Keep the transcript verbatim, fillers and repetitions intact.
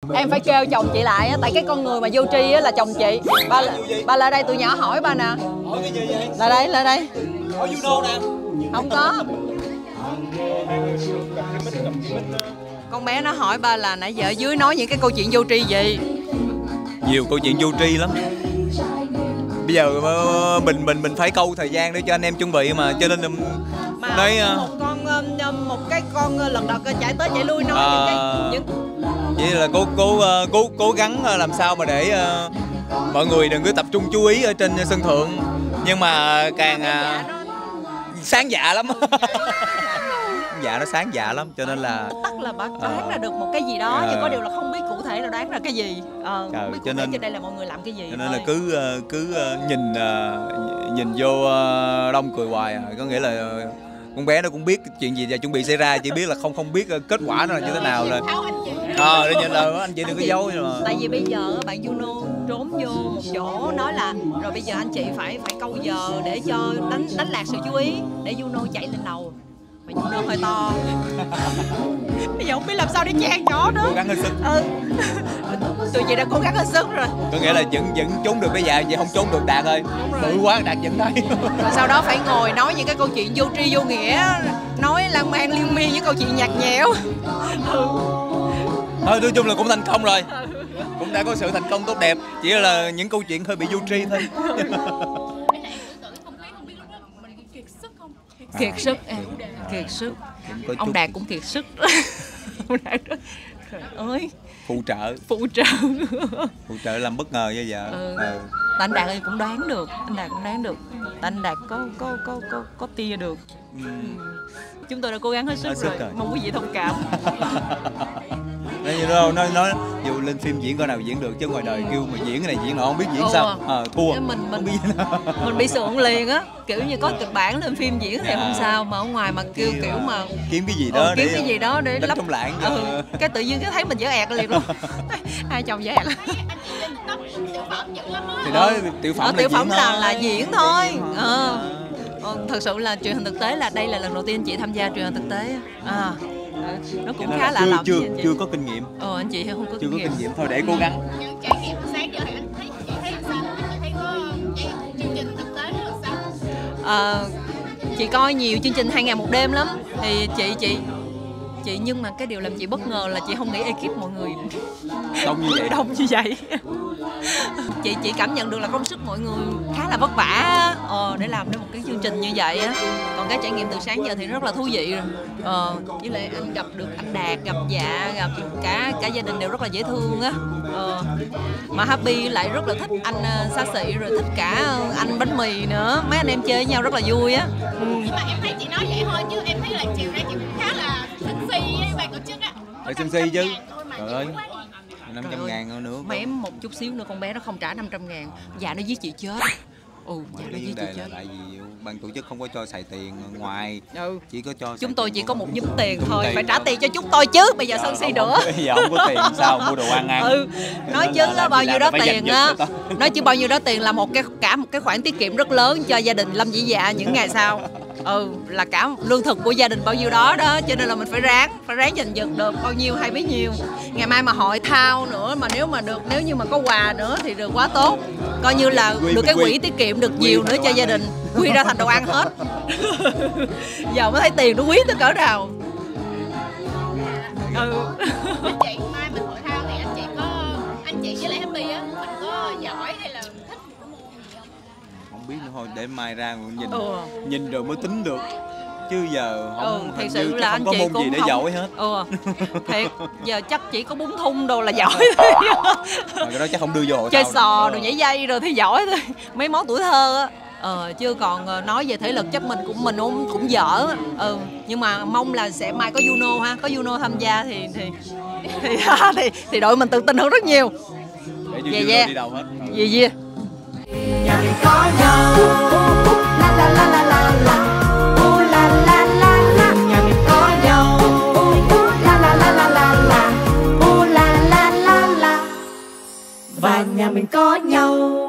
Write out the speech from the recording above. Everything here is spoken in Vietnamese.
Em phải kêu chồng chị lại á, tại cái con người mà vô tri á là chồng chị. Ba ba lại đây, tụi nhỏ hỏi ba nè. Hỏi cái gì vậy? Lại đây, lại đây. Hỏi judo nè. Không có. Con bé nó hỏi ba là nãy giờ ở dưới nói những cái câu chuyện vô tri gì. Nhiều câu chuyện vô tri lắm. Bây giờ mình mình mình phải câu thời gian để cho anh em chuẩn bị mà, cho nên mà nói một con một cái con lần đầu chạy tới chạy lui nói à, những cái những... Vậy là cố cố cố cố gắng làm sao mà để uh, mọi người đừng cứ tập trung chú ý ở trên sân thượng, nhưng mà càng uh, sáng dạ lắm. Dạ nó sáng dạ lắm, cho nên là tắc là bà đoán uh, ra được một cái gì đó, uh, nhưng có điều là không biết cụ thể là đoán ra cái gì. Ờ, trời, không biết cụ cho thể nên trên đây là mọi người làm cái gì. Cho nên thôi. là cứ cứ nhìn nhìn vô đông cười hoài à. Có nghĩa là con bé nó cũng biết chuyện gì và chuẩn bị xảy ra, chỉ biết là không không biết kết quả nó là như thế nào rồi. Ờ, để nhận là anh chị đừng có giấu nhưng mà. Tại vì bây giờ bạn Juno trốn vô một chỗ nói là rồi bây giờ anh chị phải phải câu giờ để cho đánh đánh lạc sự chú ý để Juno chạy lên lầu. Mà Juno hơi to. Bây giờ không biết làm sao để chen nhỏ nữa. Cố gắng hết sức. Ừ. Tụi chị đã cố gắng hết sức rồi. Có nghĩa là vẫn vẫn trốn được cái dạ, vậy không trốn được Đạt ơi. Bự quá Đạt vẫn thấy. Rồi sau đó phải ngồi nói những cái câu chuyện vô tri vô nghĩa, nói lan man liên miên những câu chuyện nhạt nhẽo. Ừ. Thôi nói chung là cũng thành công rồi. Cũng đã có sự thành công tốt đẹp, chỉ là những câu chuyện hơi bị vô tri thôi. Kiệt sức em, kiệt sức. Ông Đạt cũng kiệt sức. Ông Đạt đó. Trời ơi. Phụ trợ. Phụ trợ. Phụ trợ làm bất ngờ như vậy. Ừ. Ừ. Anh Đạt ơi cũng đoán được, anh Đạt cũng đoán được. Anh Đạt có có có có có tia được. Ừ. Chúng tôi đã cố gắng hết sức, hết sức rồi. rồi. Mong quý vị thông cảm. Nói nói nói dù lên phim diễn coi nào diễn được, chứ ngoài đời kêu mà diễn cái này diễn nọ không biết diễn ừ. sao. À, thua. Mình mình không biết mình bị sượng liền á, kiểu như có kịch bản lên phim diễn thì à, không sao, mà ở ngoài mà kêu kiểu, kiểu mà kiếm cái gì đó ừ, để kiếm cái gì đó để lấp trong lạng. Ừ. Cái tự nhiên cái thấy mình dở ẹt liền luôn. Hai chồng dở ẹt. Thì đó tiểu phẩm, ờ, là, tiểu phẩm diễn là thôi. là diễn thôi. Ờ. Ờ, thật sự là truyền hình thực tế là đây là lần đầu tiên chị tham gia truyền hình thực tế. À. Nó cũng khá lạ lẫm. Chưa chưa có kinh nghiệm. Ờ anh chị không có chưa kinh có nghiệm. kinh nghiệm thôi để cố gắng. Những trải nghiệm sáng giờ thì anh thấy chị thấy sao? Chị thấy có chương trình thực tế là sao? À, chị coi nhiều chương trình hai ngày một đêm lắm thì chị chị chị nhưng mà cái điều làm chị bất ngờ là chị không nghĩ ekip mọi người đông như vậy. Đông như vậy. Chị chị cảm nhận được là công sức mọi người khá là vất vả ờ, để làm đến một cái chương trình như vậy á. Còn cái trải nghiệm từ sáng giờ thì rất là thú vị rồi. Ờ, với lại anh gặp được anh Đạt, gặp Dạ, gặp cả cả gia đình đều rất là dễ thương á. Ờ, mà Happy lại rất là thích anh uh, Xa Xị, rồi thích cả anh Bánh Mì nữa. Mấy anh em chơi với nhau rất là vui á. Ừ. Nhưng mà em thấy chị nói vậy thôi chứ em thấy là chiều nay chị cũng khá là sân si với ban tổ chức á. Phải sân si chứ. Trời ơi. năm trăm ngàn nữa. Mà em một chút xíu nữa con bé nó không trả năm trăm ngàn. Dạ nó giết chị chết. Ừ, dạ nó giết chị chết. Tại vì ban tổ chức không có cho xài tiền ngoài. Ừ. Chỉ có cho chúng tôi chỉ có một nhúm tiền thôi, tiền phải trả tiền cho chúng tôi chứ. Bây giờ sân si nữa. Giờ không có tiền sao mua đồ ăn ăn. Ừ. Nói chứ là bao nhiêu đó tiền á. Nói chứ bao nhiêu đó tiền là một cái cả một cái khoản tiết kiệm rất lớn cho gia đình Lâm Vĩ Dạ những ngày sau. Ừ, là cả lương thực của gia đình bao nhiêu đó đó, cho nên là mình phải ráng phải ráng giành giật được bao nhiêu hay bấy nhiêu. Ngày mai mà hội thao nữa, mà nếu mà được, nếu như mà có quà nữa thì được quá tốt, coi như là được cái quỹ tiết kiệm được nhiều nữa cho gia đình, quy ra thành đồ ăn hết. Giờ mới thấy tiền nó quý tới cỡ nào. Ừ. Anh chị mai mình hội thao thì anh chị có anh chị với lại Happy á, mình có giỏi hay là thích một cái môn gì không? Không biết nữa thôi, để mai ra nhìn ừ. nhìn rồi mới tính được. Chứ giờ không, ừ, thiệt sự là anh không có chị môn cũng gì để không... giỏi hết. Ừ, thiệt giờ chắc chỉ có bún thun đồ là giỏi thôi. Cái đó chắc không đưa vô hội chơi thao sò đồ nhảy dây rồi thì giỏi thôi, mấy món tuổi thơ á. Ờ, chứ còn nói về thể lực chắc mình cũng mình cũng cũng dở. Ừ, nhưng mà mong là sẽ mai có Juno ha, có Juno tham gia thì thì thì thì, thì đội mình tự tin hơn rất nhiều. Về về đi đâu hết. Về về. Nhà mình có nhau. La la la la la la. Ô la la la la. Nhà mình có nhau. La la la la la la. Ô la la la la. Và nhà mình có nhau.